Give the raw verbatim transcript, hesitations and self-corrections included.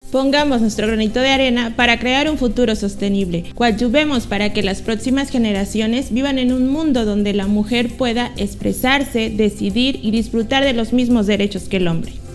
Pongamos nuestro granito de arena para crear un futuro sostenible. Coadyuvemos para que las próximas generaciones vivan en un mundo donde la mujer pueda expresarse, decidir y disfrutar de los mismos derechos que el hombre.